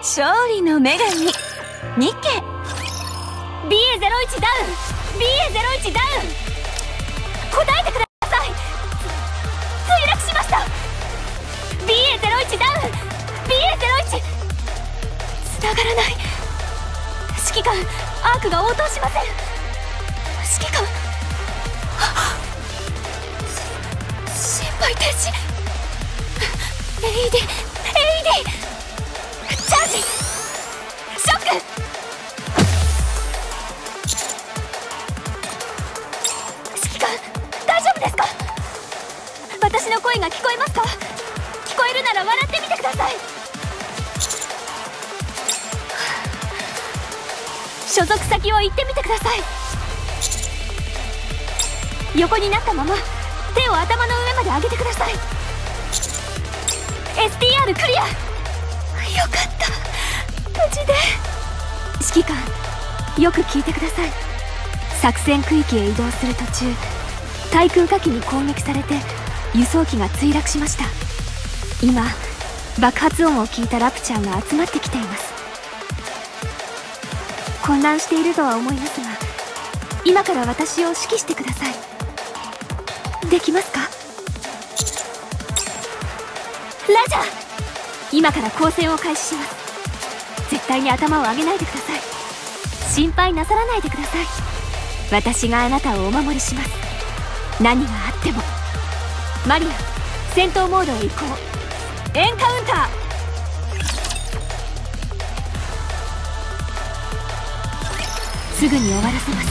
勝利の女神ニケ。 BA01 ダウン。 BA01 ダウン。答えてください。墜落しました。 BA01 ダウン。 BA01 繋がらない。指揮官、アークが応答しません。指揮官、心肺停止。 AED チャージ。ショック。指揮官、大丈夫ですか？私の声が聞こえますか？聞こえるなら笑ってみてください。所属先を言ってみてください。横になったまま手を頭の上まで上げてください。 STR クリア。よかった、無事で。指揮官、よく聞いてください。作戦区域へ移動する途中、対空火器に攻撃されて輸送機が墜落しました。今爆発音を聞いたラプチャーが集まってきています。混乱しているとは思いますが、今から私を指揮してください。できますか？ラジャー。今から交戦を開始します。絶対に頭を上げないでください。心配なさらないでください。私があなたをお守りします。何があっても。マリア、戦闘モードへ移行。エンカウンター。すぐに終わらせます。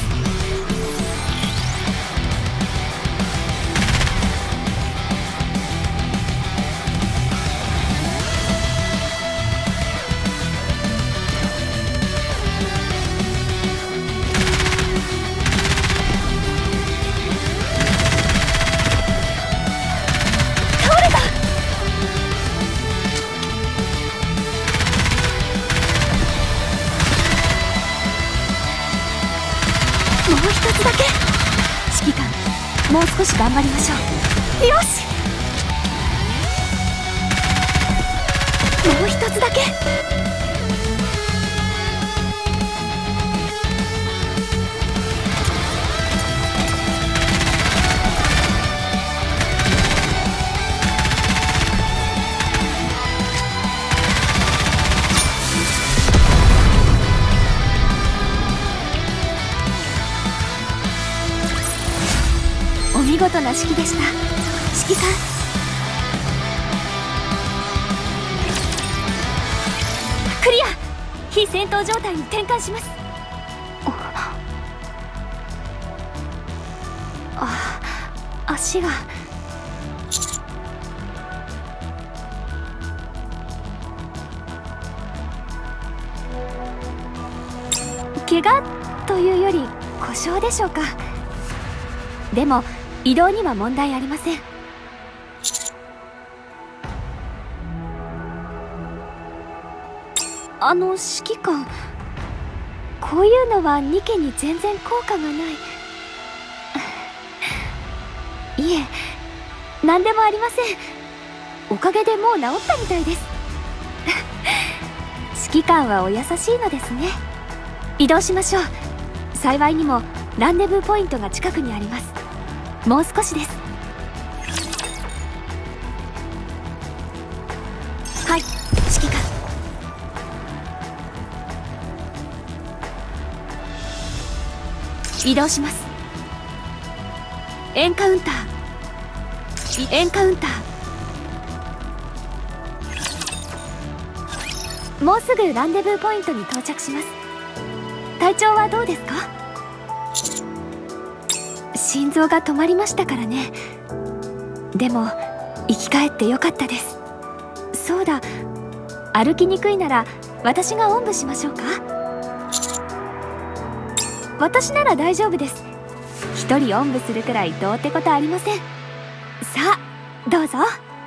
もう一つだけ。指揮官、もう少し頑張りましょう。よし、もう一つだけ。見事な指揮でした。指揮官、クリア。非戦闘状態に転換します。足が。怪我というより故障でしょうか。でも移動には問題ありません。指揮官、こういうのはニケに全然効果がない。いえ、何でもありません。おかげでもう治ったみたいです。指揮官はお優しいのですね。移動しましょう。幸いにもランデブーポイントが近くにあります。もう少しです。はい、指揮官。移動します。エンカウンター。エンカウンター。もうすぐランデブーポイントに到着します。体調はどうですか？心臓が止まりましたからね。でも生き返ってよかったです。そうだ、歩きにくいなら私がおんぶしましょうか？私なら大丈夫です。一人おんぶするくらいどうってことありません。さあどうぞ。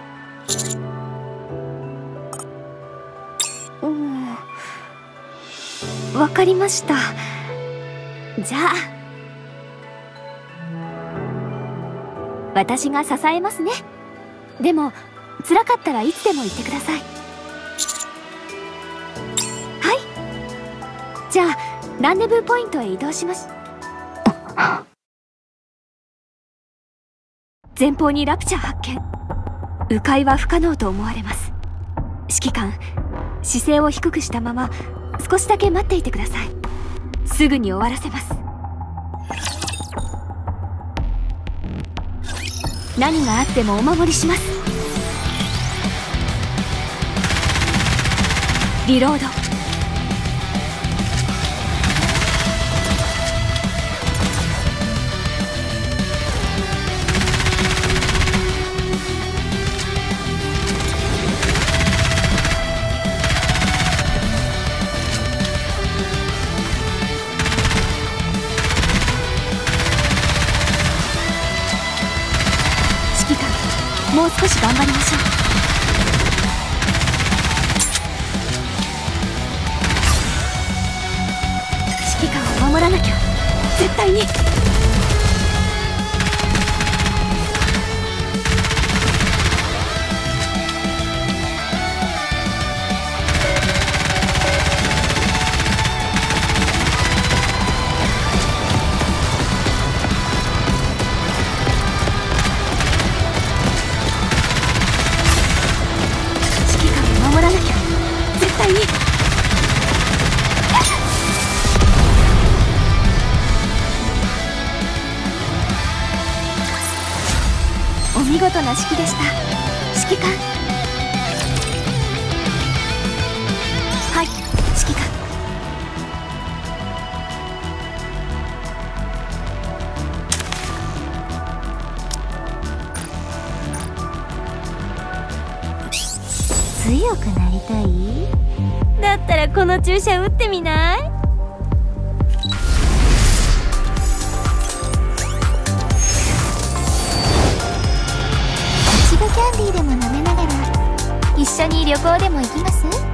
わかりました。じゃあ私が支えますね。でも辛かったらいつでも言ってください。 ランデブーポイントへ移動します。前方にラプチャー発見。迂回は不可能と思われます。指揮官、姿勢を低くしたまま少しだけ待っていてください。すぐに終わらせます。何があってもお守りします。リロード。もう少し頑張りましょう。指揮官を守らなきゃ、絶対に。お見事な指揮でした、指揮官。はい、指揮官。 強くなりたい？だったらこの注射打ってみない？いちごキャンディーでも舐めながら一緒に旅行でも行きます？